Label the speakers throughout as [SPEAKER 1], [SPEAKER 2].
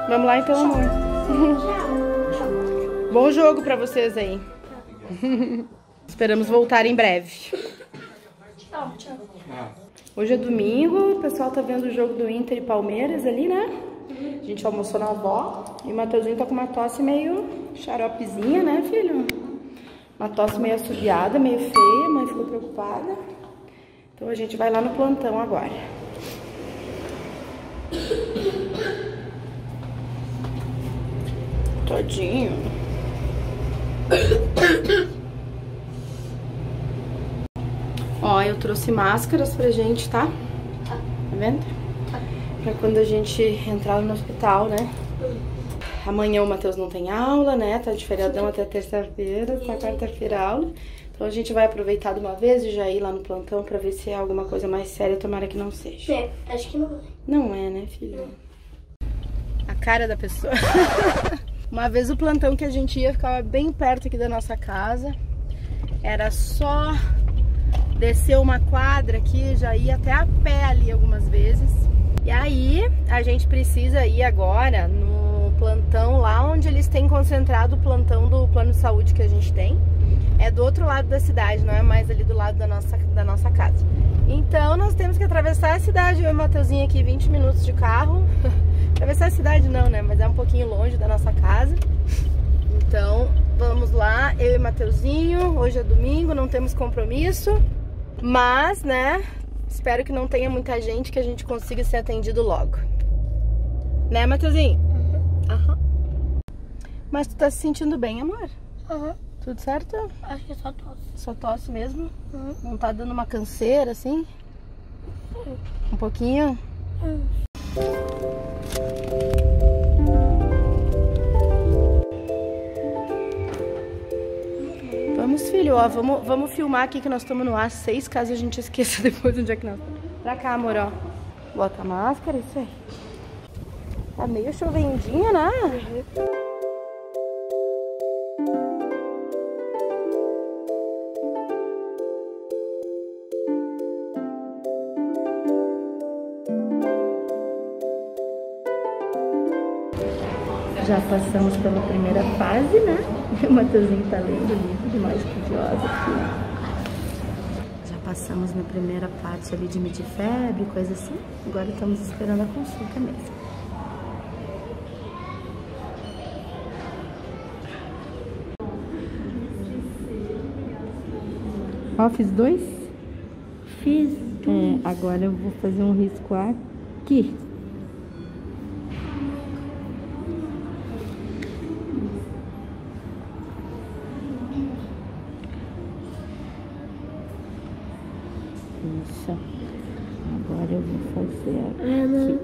[SPEAKER 1] Vamos lá então, amor. Bom jogo pra vocês aí. Esperamos voltar em breve.
[SPEAKER 2] Tchau, tchau.
[SPEAKER 1] Hoje é domingo, o pessoal tá vendo o jogo do Inter e Palmeiras ali, né? A gente almoçou na avó e o Matheusinho tá com uma tosse meio xaropezinha, né, filho? Uma tosse meio assobiada, meio feia, a mãe ficou preocupada. Então a gente vai lá no plantão agora. Tadinho. Ó, eu trouxe máscaras pra gente, tá? Tá vendo? Pra quando a gente entrar no hospital, né? Amanhã o Matheus não tem aula, né? Tá de feriadão até terça-feira, tá quarta-feira aula. Então a gente vai aproveitar de uma vez e já ir lá no plantão pra ver se é alguma coisa mais séria, tomara que não seja.
[SPEAKER 2] É, acho que não é.
[SPEAKER 1] Não é, né, filho? A cara da pessoa. Uma vez o plantão que a gente ia ficava bem perto aqui da nossa casa. Era só descer uma quadra aqui, já ia até a pé ali algumas vezes. E aí a gente precisa ir agora no plantão lá onde eles têm concentrado o plantão do plano de saúde que a gente tem. É do outro lado da cidade, não é mais ali do lado da nossa casa. Então nós temos que atravessar a cidade, eu e o Matheusinho aqui 20 minutos de carro. Atravessar a cidade não, né? Mas é um pouquinho longe da nossa casa. Então vamos lá, eu e o Matheusinho. Hoje é domingo, não temos compromisso. Mas, né, espero que não tenha muita gente, que a gente consiga ser atendido logo. Né, Matheusinho? Aham. Mas tu tá se sentindo bem, amor?
[SPEAKER 2] Aham.
[SPEAKER 1] Tudo certo?
[SPEAKER 2] Acho que é só tosse.
[SPEAKER 1] Só tosse mesmo? Não tá dando uma canseira, assim? Um pouquinho? Vamos, filho, ó, vamos filmar aqui que nós estamos no A6, caso a gente esqueça depois onde é que nós estamos. Pra cá, amor, ó. Bota a máscara, isso aí. Tá meio chovendinha, né? Já passamos pela primeira fase, né? O Matheusinho tá lendo o livro de mais estudiosa aqui. Já passamos na primeira parte ali de medir febre, coisa assim. Agora estamos esperando a consulta mesmo. Ó, fiz 2?
[SPEAKER 2] Fiz.
[SPEAKER 1] É, agora eu vou fazer um risco aqui. Isso. Agora eu vou fazer aqui.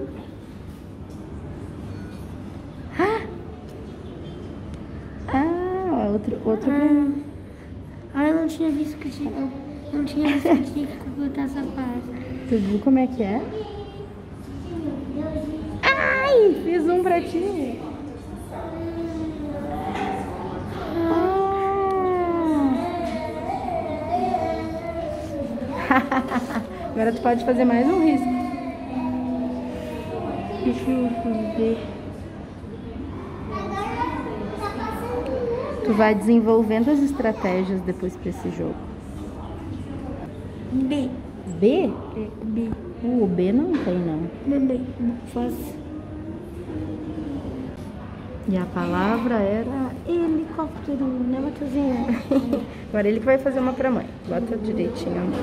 [SPEAKER 1] Outro.
[SPEAKER 2] Eu não tinha visto que tinha. Não tinha visto que tinha que completar essa parte.
[SPEAKER 1] Tu viu como é que é? Ai, fiz um pra ti. Agora tu pode fazer mais um risco. Deixa eu ver. Tu vai desenvolvendo as estratégias depois pra esse jogo.
[SPEAKER 2] B.
[SPEAKER 1] B?
[SPEAKER 2] É, B.
[SPEAKER 1] O B não tem, não.
[SPEAKER 2] B. Fácil.
[SPEAKER 1] E a palavra era helicóptero, né, Matheusinho? Agora ele que vai fazer uma pra mãe. Bota direitinho.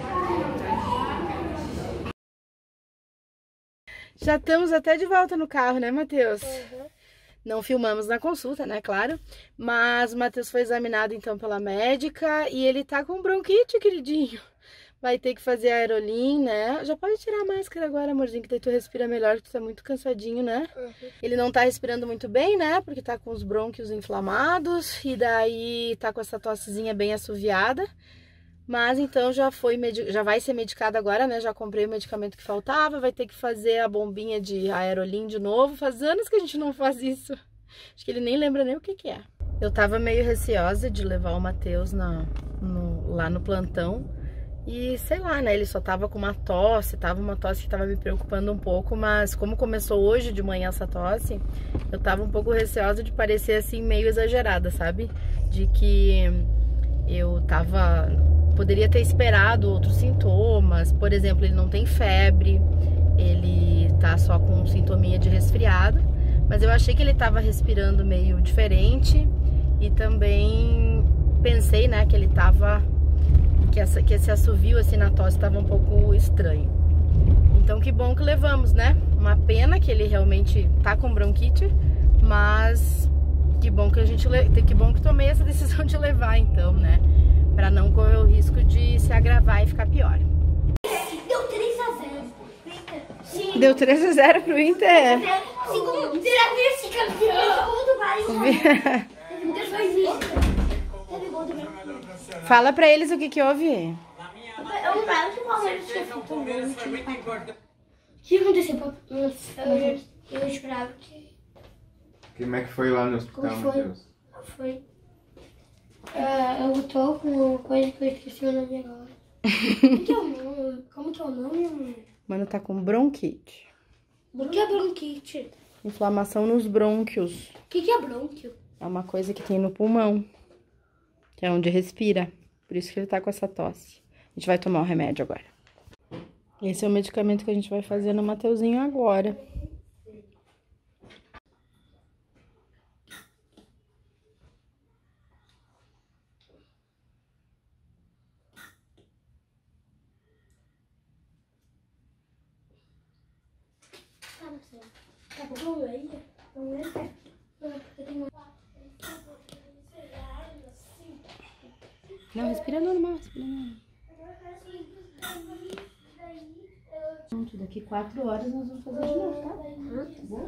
[SPEAKER 1] Já estamos até de volta no carro, né, Matheus? Não filmamos na consulta, né, claro. Mas o Matheus foi examinado, então, pela médica. E ele tá com bronquite, queridinho. Vai ter que fazer aerolim, né? Já pode tirar a máscara agora, amorzinho, que daí tu respira melhor, que tu tá muito cansadinho, né? Ele não tá respirando muito bem, né? Porque tá com os brônquios inflamados. E daí tá com essa tossezinha bem assoviada. Mas então já vai ser medicado agora, né? Já comprei o medicamento que faltava, vai ter que fazer a bombinha de aerolim de novo. Faz anos que a gente não faz isso. Acho que ele nem lembra nem o que que é. Eu tava meio receosa de levar o Matheus lá no plantão E sei lá, né, ele só tava com uma tosse que tava me preocupando um pouco, mas como começou hoje de manhã essa tosse, eu tava um pouco receosa de parecer assim meio exagerada, sabe? De que eu poderia ter esperado outros sintomas, por exemplo, ele não tem febre, ele tá só com um sintominha de resfriado, mas eu achei que ele tava respirando meio diferente e também pensei, né, que ele tava... que esse assovio assim na tosse estava um pouco estranho. Então que bom que levamos, né? Uma pena que ele realmente tá com bronquite, mas que bom que tomei essa decisão de levar então, né? Pra não correr o risco de se agravar e ficar pior.
[SPEAKER 2] Deu 3-0 pro Inter. Sim.
[SPEAKER 1] Deu 3-0 pro Inter?
[SPEAKER 2] Segundo, vice-campeão. O Inter foi vice. Teve gol também.
[SPEAKER 1] Fala pra eles o que houve.
[SPEAKER 2] Eu lembrava que o Palmeiras tinha feito um gol. O que aconteceu? Eu esperava que...
[SPEAKER 3] Como é que foi lá no hospital, Matheus?
[SPEAKER 2] Foi. Eu tô com uma coisa que eu esqueci o nome agora. Como que é o nome?
[SPEAKER 1] Mano, tá com bronquite.
[SPEAKER 2] O que é bronquite?
[SPEAKER 1] Inflamação nos brônquios.
[SPEAKER 2] O que é brônquio?
[SPEAKER 1] É uma coisa que tem no pulmão, que é onde respira. Por isso que ele tá com essa tosse. A gente vai tomar o remédio agora. Esse é o medicamento que a gente vai fazer no Mateuzinho agora. Não, respira normal, respira normal. Pronto, daqui 4 horas nós vamos fazer de novo, tá? Bom?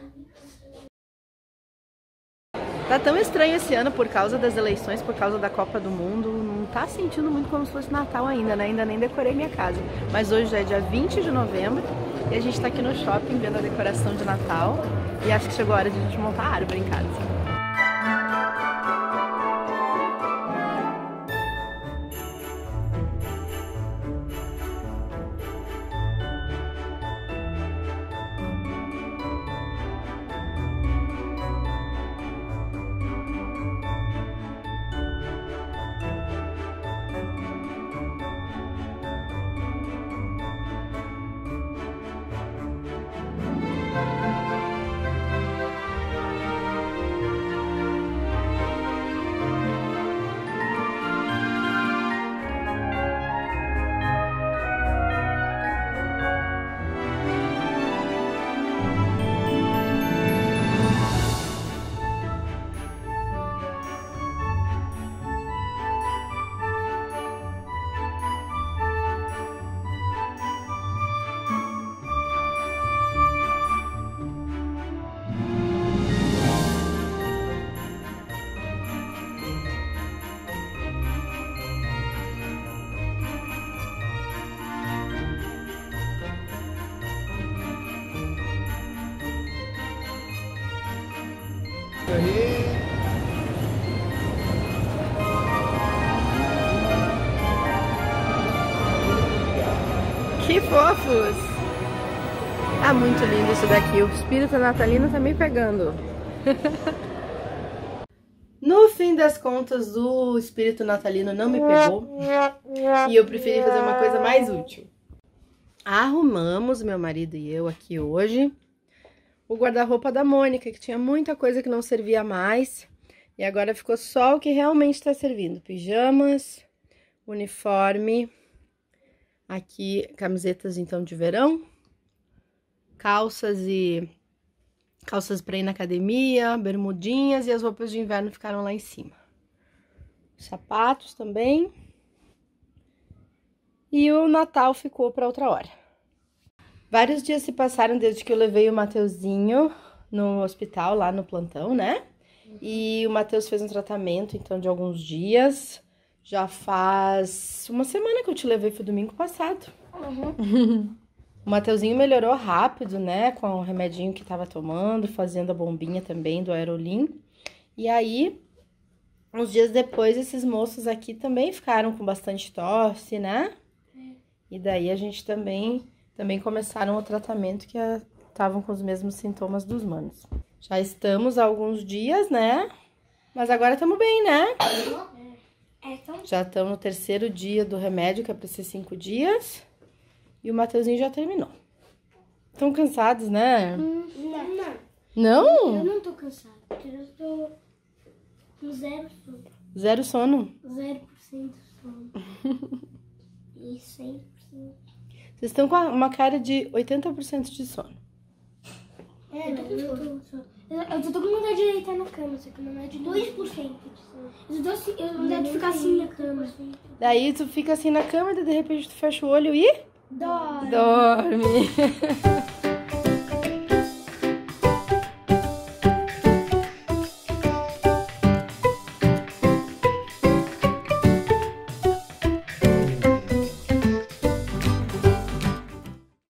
[SPEAKER 1] Tá tão estranho esse ano por causa das eleições, por causa da Copa do Mundo. Não tá sentindo muito como se fosse Natal ainda, né? Ainda nem decorei minha casa. Mas hoje já é dia 20 de novembro e a gente tá aqui no shopping vendo a decoração de Natal. E acho que chegou a hora de a gente montar a árvore em casa. Que fofos! Ah, muito lindo isso daqui. O espírito natalino tá me pegando. No fim das contas, o espírito natalino não me pegou. E eu preferi fazer uma coisa mais útil. Arrumamos, meu marido e eu aqui hoje, o guarda-roupa da Mônica, que tinha muita coisa que não servia mais. E agora ficou só o que realmente tá servindo. Pijamas, uniforme, aqui camisetas então de verão, calças para ir na academia, bermudinhas, e as roupas de inverno ficaram lá em cima. Sapatos também. E o Natal ficou para outra hora. Vários dias se passaram desde que eu levei o Mateuzinho no hospital, lá no plantão, né? E o Matheus fez um tratamento, então, de alguns dias. Já faz uma semana que eu te levei, foi domingo passado. Uhum. O Mateuzinho melhorou rápido, né? Com o remedinho que tava tomando, fazendo a bombinha também do Aerolim. E aí, uns dias depois, esses moços aqui também ficaram com bastante tosse, né? E daí a gente também começaram o tratamento que estavam com os mesmos sintomas dos manos. Já estamos há alguns dias, né? Mas agora estamos bem, né? Já estamos no 3º dia do remédio, que é pra ser 5 dias. E o Mateuzinho já terminou. Estão cansados, né? Não?
[SPEAKER 2] Eu não tô cansada. Eu tô com 0 sono.
[SPEAKER 1] 0 sono?
[SPEAKER 2] 0% sono. E 100%.
[SPEAKER 1] Vocês estão com uma cara de 80% de sono.
[SPEAKER 2] Eu tô com vontade de deitar na cama, só que não é de 2% de sono. Eu tô vontade de ficar assim na cama.
[SPEAKER 1] Daí tu fica assim na cama e de repente tu fecha o olho e...
[SPEAKER 2] Dorme.
[SPEAKER 1] Dorme.